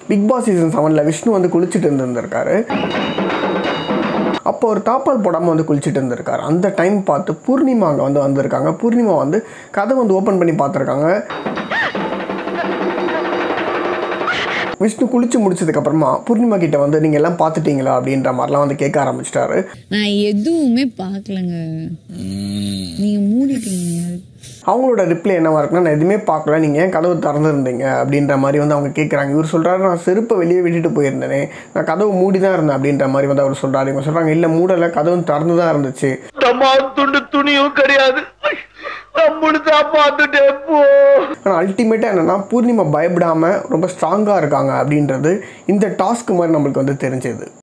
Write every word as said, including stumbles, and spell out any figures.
Big Boss season செவனில் விஷ்ணு வந்து குளிச்சுட்டு இருந்திருக்காரு. அப்போ ஒரு தாப்பால் போடாமல் வந்து குளிச்சுட்டு இருந்திருக்காரு. அந்த டைம் பார்த்து பூர்ணிமா அங்கே வந்து வந்திருக்காங்க. பூர்ணிமா வந்து கதை வந்து ஓப்பன் பண்ணி பார்த்துருக்காங்க. விஷ்ணு குளிச்சு முடிச்சதுக்கப்புறமா பூர்ணிமா கிட்ட வந்து நீங்கள் எல்லாம் பார்த்துட்டீங்களா அப்படின்ற மாதிரிலாம் வந்து கேட்க ஆரம்பிச்சிட்டாரு. நான் எதுவுமே பார்க்கலங்க, நீங்கள் மூடிட்டீங்க. அவங்களோட ரிப்ளை என்னவா இருக்குன்னா, நான் எதுவுமே பார்க்கல, நீங்கள் ஏன் கதவு திறந்துருந்தீங்க அப்படின்ற மாதிரி வந்து அவங்க கேட்குறாங்க. இவர் சொல்கிறாரு, நான் செருப்பை வெளியே விட்டுட்டு போயிருந்தேனே, நான் கதவு மூடி தான் இருந்தேன் அப்படின்ற மாதிரி வந்து அவர் சொல்கிறாரு. இவங்க சொல்கிறாங்க, இல்லை மூடலை, கதவு திறந்து தான் இருந்துச்சு. துண்டு துணியும் கிடையாது. ஆனால் அல்டிமேட்டாக என்னென்னா பூர்ணிமா பயப்படாமல் ரொம்ப ஸ்ட்ராங்காக இருக்காங்க அப்படின்றது இந்த டாஸ்க் மாதிரி நம்மளுக்கு வந்து தெரிஞ்சது.